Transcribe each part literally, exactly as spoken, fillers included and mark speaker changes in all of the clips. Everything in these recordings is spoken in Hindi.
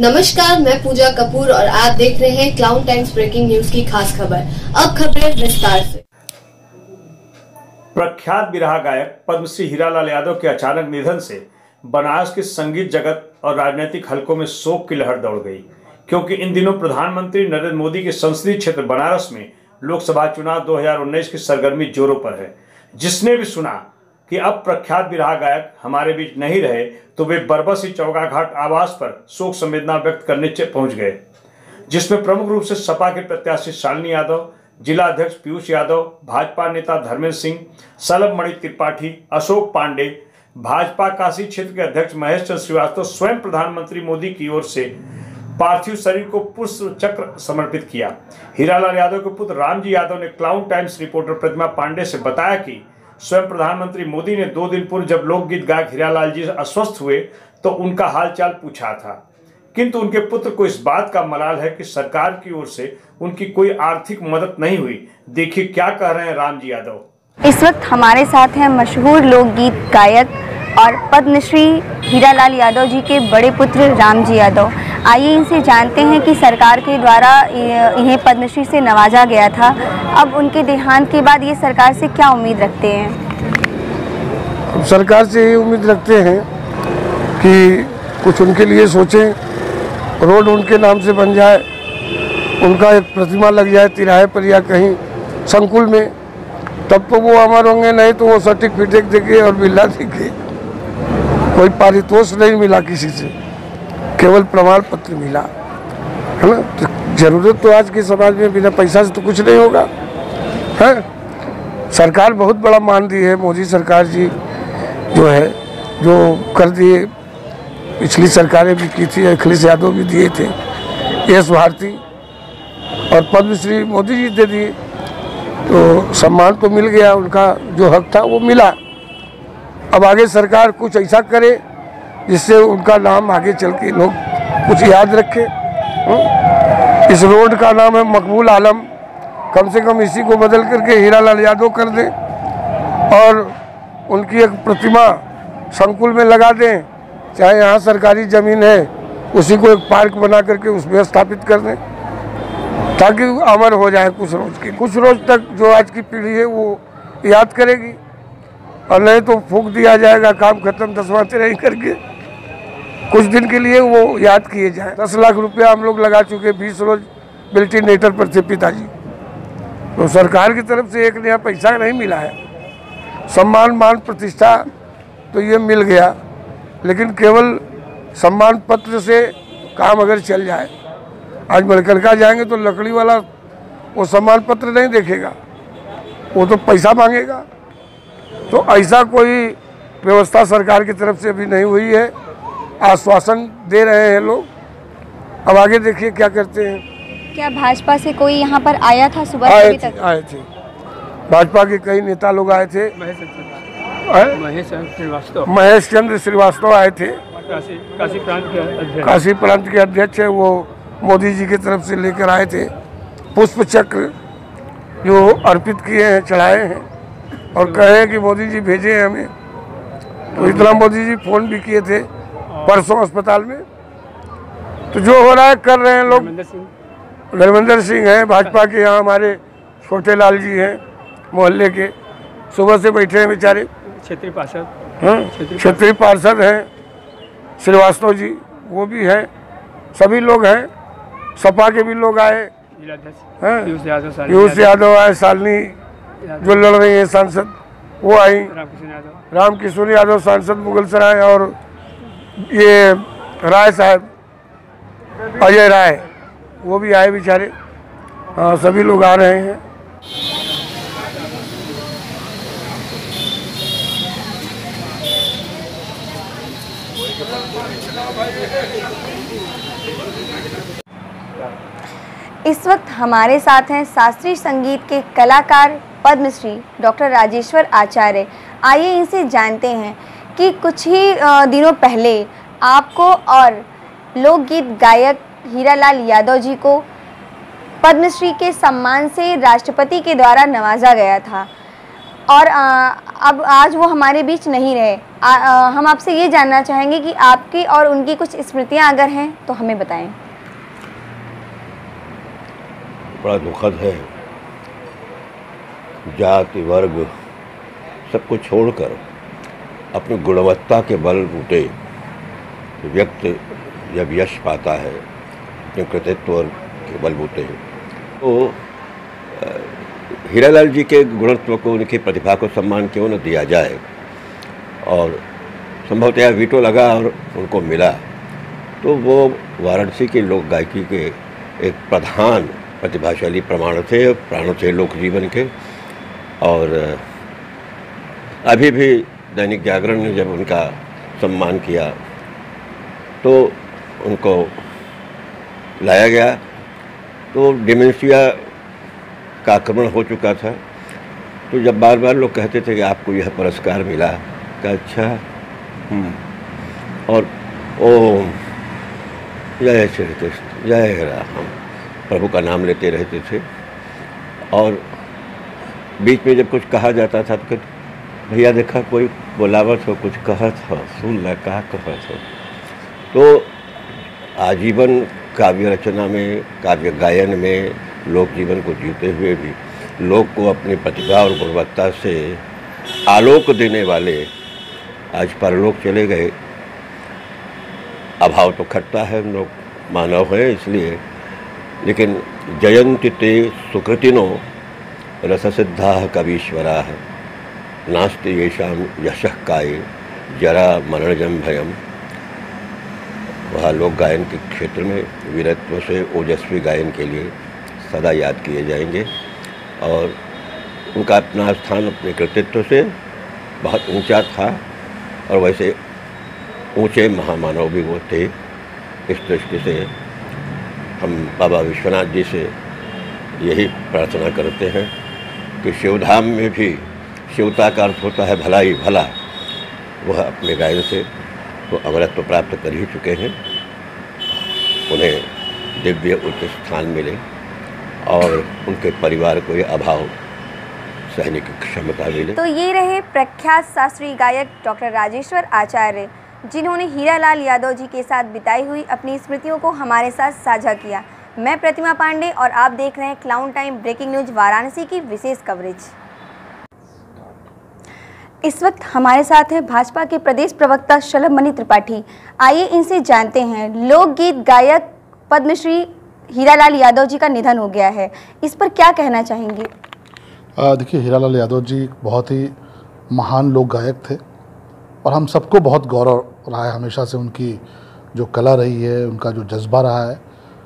Speaker 1: नमस्कार, मैं पूजा कपूर और आप देख रहे हैं क्लाउड टाइम्स ब्रेकिंग न्यूज की खास खबर। अब खबरें विस्तार से।
Speaker 2: प्रख्यात बिरहा गायक पद्मश्री हीरालाल यादव के अचानक निधन से बनारस के संगीत जगत और राजनीतिक हलकों में शोक की लहर दौड़ गई, क्योंकि इन दिनों प्रधानमंत्री नरेंद्र मोदी के संसदीय क्षेत्र बनारस में लोकसभा चुनाव दो हज़ार उन्नीस की सरगर्मी जोरों पर है। जिसने भी सुना कि अब प्रख्यात बिरहा गायक हमारे बीच नहीं रहे तो वे बरबसी चौगा घाट आवास पर शोक संवेदना व्यक्त करने पहुंच गए, जिसमें प्रमुख रूप से सपा के प्रत्याशी शालिनी यादव, जिला अध्यक्ष पीयूष यादव, भाजपा नेता धर्मेंद्र सिंह, सलभ मणि त्रिपाठी, अशोक पांडे, भाजपा काशी क्षेत्र के अध्यक्ष महेश चंद्र श्रीवास्तव स्वयं प्रधानमंत्री मोदी की ओर से पार्थिव शरीर को पुष्प चक्र समर्पित किया। हीरालाल यादव के पुत्र रामजी यादव ने cloud times reporter Pratima Pandey से बताया कि स्वयं प्रधानमंत्री मोदी ने दो दिन पूर्व जब लोकगीत गायक हीरालाल जी अस्वस्थ हुए तो उनका हालचाल पूछा था, किंतु उनके पुत्र को इस बात का मलाल है कि सरकार की ओर से उनकी कोई आर्थिक मदद नहीं हुई। देखिए क्या कह रहे हैं रामजी यादव।
Speaker 3: इस वक्त हमारे साथ हैं मशहूर लोकगीत गायक और पद्मश्री हीरालाल यादव जी के बड़े पुत्र रामजी यादव। आइए इनसे जानते हैं कि सरकार के द्वारा इन्हें पद्मश्री से नवाजा गया था। अब उनके देहांत के बाद ये सरकार से क्या उम्मीद रखते हैं?
Speaker 4: अब सरकार से ये उम्मीद रखते हैं कि कुछ उनके लिए सोचें, रोड उनके नाम से बन जाए, उनका एक प्रतिमा लग जाए तिराहे पर या कहीं संकुल में, तब तो वो अमर होंगे, नहीं तो वो सर्टिफिकेट देके और बिल्ला देके। कोई पारितोष नहीं मिला किसी से, केवल प्रमाण पत्र मिला है ना। तो जरूरत तो आज के समाज में बिना पैसा से तो कुछ नहीं होगा है। सरकार बहुत बड़ा मान दी है, मोदी सरकार जी जो है जो कर दिए, पिछली सरकारें भी की थी, अखिलेश यादव भी दिए थे, यश भारती और पद्मश्री मोदी जी दे दिए, तो सम्मान तो मिल गया, उनका जो हक था वो मिला। अब आगे सरकार कुछ ऐसा करे जिससे उनका नाम आगे चल के लोग कुछ याद रखें। इस रोड का नाम है मकबूल आलम, कम से कम इसी को बदल करके हीरालाल यादव कर दें और उनकी एक प्रतिमा संकुल में लगा दें, चाहे यहाँ सरकारी ज़मीन है उसी को एक पार्क बना करके उसमें स्थापित कर दें, ताकि अमर हो जाए कुछ रोज की कुछ रोज तक जो आज की पीढ़ी है वो याद करेगी, और नहीं तो फूंक दिया जाएगा, काम खत्म, दसवां तेरह करके कुछ दिन के लिए वो याद किए जाए। दस लाख रुपया हम लोग लगा चुके, बीस रोज वेंटिलेटर पर थे पिताजी, तो सरकार की तरफ से एक नया पैसा नहीं मिला है। सम्मान मान प्रतिष्ठा तो ये मिल गया, लेकिन केवल सम्मान पत्र से काम अगर चल जाए, आज मणिकर्णिका जाएंगे तो लकड़ी वाला वो सम्मान पत्र नहीं देखेगा, वो तो पैसा मांगेगा। तो ऐसा कोई व्यवस्था सरकार की तरफ से अभी नहीं हुई है, आश्वासन दे रहे हैं लोग, अब आगे देखिए क्या करते हैं।
Speaker 3: क्या भाजपा से कोई यहाँ पर आया था सुबह
Speaker 4: आए
Speaker 3: अभी तक?
Speaker 4: आए थे, भाजपा के कई नेता लोग आए थे,
Speaker 5: महेश श्रीवास्तव
Speaker 4: महेश चंद्र श्रीवास्तव आए थे,
Speaker 5: काशी काशी प्रांत के अध्यक्ष
Speaker 4: काशी प्रांत के अध्यक्ष है, वो मोदी जी की तरफ से लेकर आए थे पुष्प चक्र जो अर्पित किए हैं, चढ़ाए हैं और कहे हैं कि मोदी जी भेजे हैं हमें। तो इतना मोदी जी फोन भी किए थे परसों अस्पताल में। तो जो हो रहा है कर रहे हैं लोग। धर्मेंद्र सिंह हैं भाजपा के, यहाँ हमारे छोटे लाल जी हैं मोहल्ले के, सुबह से बैठे हैं बेचारे,
Speaker 5: क्षेत्रीय पार्षद
Speaker 4: हाँ क्षेत्रीय पार्षद हैं श्रीवास्तव जी, वो भी हैं, सभी लोग हैं, सपा के भी लोग आए हैं, पीयूष यादव आए, शालिनी जो लड़ रही है सांसद वो आई, रामकिशोर यादव सांसद मुगलसराय, और ये राय साहब अजय राय वो भी आए बेचारे। हाँ सभी लोग आ रहे हैं।
Speaker 3: इस वक्त हमारे साथ हैं शास्त्रीय संगीत के कलाकार पद्मश्री डॉक्टर राजेश्वर आचार्य। आइए इनसे जानते हैं कि कुछ ही दिनों पहले आपको और लोकगीत गायक हीरालाल यादव जी को पद्मश्री के सम्मान से राष्ट्रपति के द्वारा नवाजा गया था, और आ, अब आज वो हमारे बीच नहीं रहे, आ, आ, हम आपसे ये जानना चाहेंगे कि आपकी और उनकी कुछ स्मृतियां अगर हैं तो हमें बताएं।
Speaker 6: बड़ा दुखद है, जाति वर्ग सब कुछ छोड़कर अपनी गुणवत्ता के बलबूते व्यक्ति जब यश पाता है अपने कृतित्व के बलबूते, तो हीरालाल जी के गुणत्व को, उनकी प्रतिभा को सम्मान क्यों न दिया जाए। और संभवतः वीटो लगा और उनको मिला, तो वो वाराणसी के लोक गायकी के एक प्रधान प्रतिभाशाली प्रमाण थे, प्राण थे लोक जीवन के। और अभी भी दैनिक जागरण ने जब उनका सम्मान किया तो उनको लाया गया, तो डिमेंशिया का आक्रमण हो चुका था। तो जब बार बार लोग कहते थे कि आपको यह पुरस्कार मिला, का अच्छा और ओम जय श्री कृष्ण जय राम प्रभु का नाम लेते रहते थे। और बीच में जब कुछ कहा जाता था तो भैया देखा कोई बोलावत हो, कुछ कहत हो, सुन ला कहा कहत हो। तो आजीवन काव्य रचना में, काव्य गायन में, लोक जीवन को जीते हुए भी लोक को अपनी प्रतिभा और गुणवत्ता से आलोक देने वाले आज परलोक चले गए। अभाव तो खटता है, लोग मानव है इसलिए, लेकिन जयंति ते सुकृतिनो रससिद्धा कवीश्वरा नास्ति येषाम यशः काये जरा मरणजम भयम। वह लोक गायन के क्षेत्र में वीरत्व से ओजस्वी गायन के लिए सदा याद किए जाएंगे। और उनका अपना स्थान अपने कृतित्व से बहुत ऊंचा था, और वैसे ऊंचे महामानव भी वो थे। इस दृष्टि से हम बाबा विश्वनाथ जी से यही प्रार्थना करते हैं कि शिवधाम में भी शिवता का अर्थ होता है भलाई भला, वह अपने गायन से वो अमरत्व प्राप्त कर ही चुके हैं। उन्हें दिव्य उच्च स्थान मिले और उनके परिवार को ये अभाव सहने की क्षमता मिले।
Speaker 3: तो ये रहे प्रख्यात शास्त्रीय गायक डॉक्टर राजेश्वर आचार्य, जिन्होंने हीरालाल यादव जी के साथ बिताई हुई अपनी स्मृतियों को हमारे साथ साझा किया। मैं प्रतिमा पांडे और आप देख रहे हैं clown time breaking news Varanasi की विशेष कवरेज। इस वक्त हमारे साथ हैं भाजपा के प्रदेश प्रवक्ता शलभ मणि त्रिपाठी। आइए इनसे जानते हैं, लोकगीत गायक पद्मश्री हीरालाल यादव जी का निधन हो गया है, इस पर क्या कहना चाहेंगे?
Speaker 7: देखिए, हीरालाल यादव जी बहुत ही महान लोक गायक थे और हम सबको बहुत गौरव रहा है हमेशा से उनकी जो कला रही है, उनका जो जज्बा रहा है।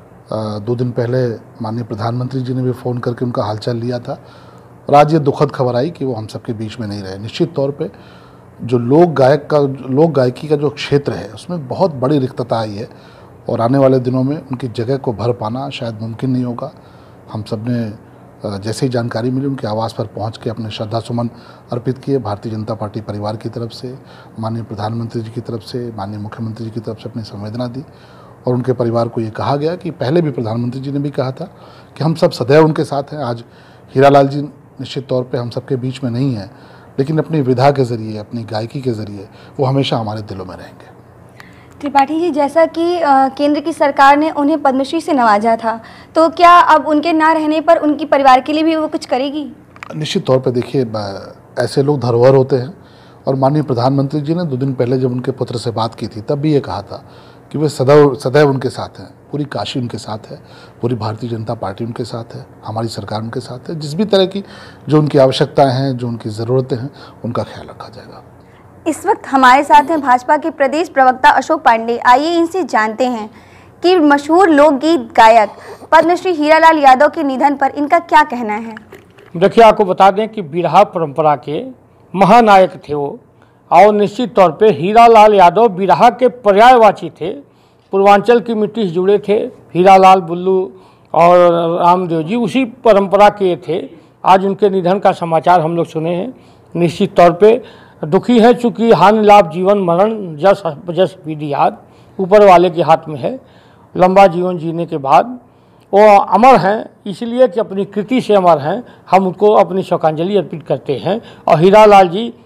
Speaker 7: आ, दो दिन पहले माननीय प्रधानमंत्री जी ने भी फ़ोन करके उनका हालचाल लिया था और आज ये दुखद खबर आई कि वो हम सबके बीच में नहीं रहे। निश्चित तौर पे जो लोक गायक का लोक गायकी का जो क्षेत्र है उसमें बहुत बड़ी रिक्तता आई है और आने वाले दिनों में उनकी जगह को भर पाना शायद मुमकिन नहीं होगा। हम सब ने जैसे ही जानकारी मिली उनके आवास पर पहुंच के अपने श्रद्धा सुमन अर्पित किए। भारतीय जनता पार्टी परिवार की तरफ से, माननीय प्रधानमंत्री जी की तरफ से, माननीय मुख्यमंत्री जी की तरफ से अपनी संवेदना दी और उनके परिवार को ये कहा गया कि पहले भी प्रधानमंत्री जी ने भी कहा था कि हम सब सदैव उनके साथ हैं। आज हीरालाल जी निश्चित तौर पे हम सबके बीच में नहीं है, लेकिन अपनी विधा के ज़रिए, अपनी गायकी के ज़रिए वो हमेशा हमारे दिलों में रहेंगे।
Speaker 3: त्रिपाठी जी, जैसा कि केंद्र की सरकार ने उन्हें पद्मश्री से नवाजा था, तो क्या अब उनके ना रहने पर उनकी परिवार के लिए भी वो कुछ करेगी? निश्चित
Speaker 7: तौर पे देखिए, ऐसे लोग धरोहर होते हैं और माननीय प्रधानमंत्री जी ने दो दिन पहले जब उनके पुत्र से बात की थी तब भी ये कहा था कि वे सदैव सदैव उनके साथ हैं। पूरी काशी उनके साथ है, पूरी भारतीय जनता पार्टी उनके साथ है, हमारी सरकार उनके साथ है। जिस भी तरह की जो उनकी आवश्यकताएं हैं, जो उनकी ज़रूरतें हैं, उनका ख्याल रखा जाएगा।
Speaker 3: इस वक्त हमारे साथ हैं भाजपा के प्रदेश प्रवक्ता अशोक पांडे। आइए इनसे जानते हैं कि मशहूर लोकगीत गायक पद्मश्री हीरालाल यादव के निधन पर इनका क्या कहना है।
Speaker 5: देखिए, आपको बता दें कि बिरहा परंपरा के महानायक थे वो, और निश्चित तौर पे हीरालाल यादव बिरहा के पर्यायवाची थे। पूर्वांचल की मिट्टी से जुड़े थे। हीरालाल, बुल्लू और रामदेव जी उसी परंपरा के थे। आज उनके निधन का समाचार हम लोग सुने हैं। निश्चित तौर पे दुखी है, चूँकि हानि लाभ जीवन मरण जस जस विधि याद ऊपर वाले के हाथ में है। लंबा जीवन जीने के बाद वो अमर हैं, इसलिए कि अपनी कृति से अमर हैं। हम उनको अपनी श्रद्धांजलि अर्पित करते हैं और हीरालाल जी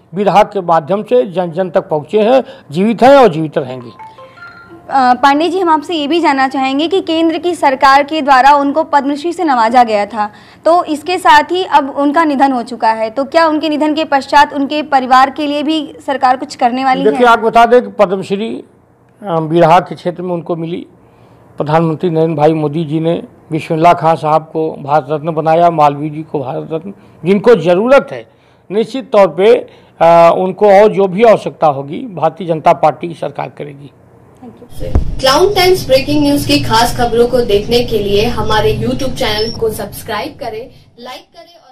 Speaker 5: बिरहा के माध्यम से जन जन तक पहुँचे हैं, जीवित हैं और जीवित रहेंगे।
Speaker 3: पांडे जी, हम आपसे ये भी जानना चाहेंगे कि केंद्र की सरकार के द्वारा उनको पद्मश्री से नवाजा गया था, तो इसके साथ ही अब उनका निधन हो चुका है, तो क्या उनके निधन के पश्चात उनके परिवार के लिए भी सरकार कुछ करने वाली है?
Speaker 5: देखिए, आपको बता दें कि पद्मश्री बिरहा के क्षेत्र में उनको मिली। प्रधानमंत्री नरेंद्र भाई मोदी जी ने बिस्मिल्लाह खां साहब को भारत रत्न बनाया, मालवीय जी को भारत रत्न, जिनको ज़रूरत है निश्चित तौर पे आ, उनको और जो भी आवश्यकता होगी भारतीय जनता पार्टी की सरकार करेगी।
Speaker 1: क्लाउन टाइम्स ब्रेकिंग न्यूज की खास खबरों को देखने के लिए हमारे यूट्यूब चैनल को सब्सक्राइब करें, लाइक करें।